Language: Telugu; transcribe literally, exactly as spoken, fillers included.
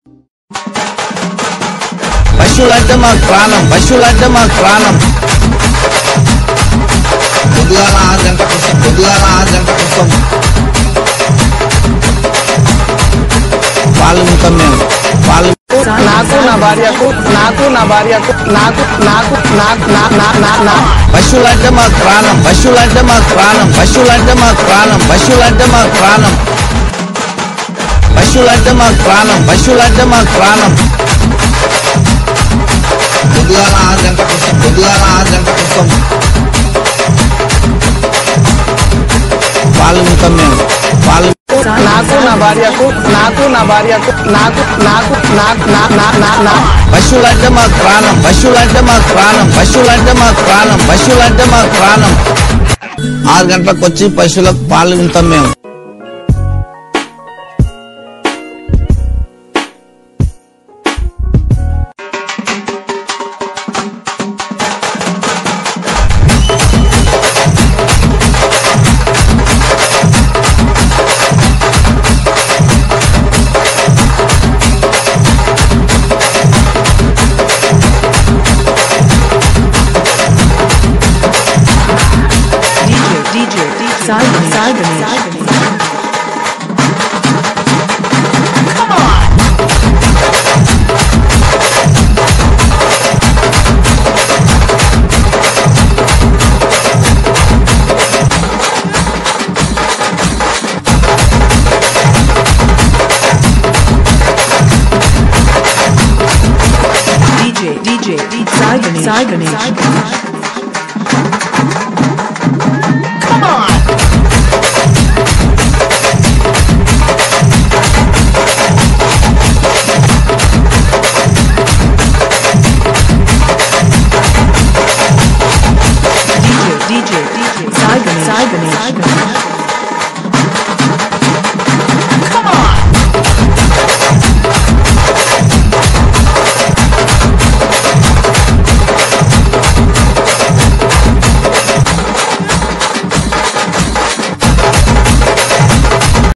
పశువులంటే మాకు ప్రాణం, పశువులంటే మాకు ప్రాణం. పొద్దుగాల ఆరు గంటల కోసం, పొద్దుగాల ఆరు గంటల కోసం పాలు ఉంటాం మేము. పాలు నాకు నా భార్యకు, నాకు నా భార్యకు, నాకు నాకు నాకు పశువులంటే మాకు ప్రాణం, పశువులంటే మాకు ప్రాణం, పశువులంటే మాకు ప్రాణం, పశువులంటే మాకు ప్రాణం, పశువులంటే మాకు ప్రాణం, పశువులంటే మాకు ప్రాణం. పొద్దుగాల ఆరు గంటల కోసం, పొద్దుగాల ఆరు గంటల కోసం పాలు ఉంటాం మేము. పాలు నాకు నా భార్యకు, నాకు నా భార్యకు, నాకు నాకు నాకు పశువులంటే మాకు ప్రాణం, పశువులంటే మాకు ప్రాణం, పశువులంటే మాకు ప్రాణం, పశువులంటే మాకు ప్రాణం. ఆరు గంటలకు వచ్చి పశువులకు పాలు ఉంటాం మేము. Simon, Simon, Simon. Come on. D J, D J, Simon, Simon, Simon. Come on. D J, D J, Simon, Simon, Simon.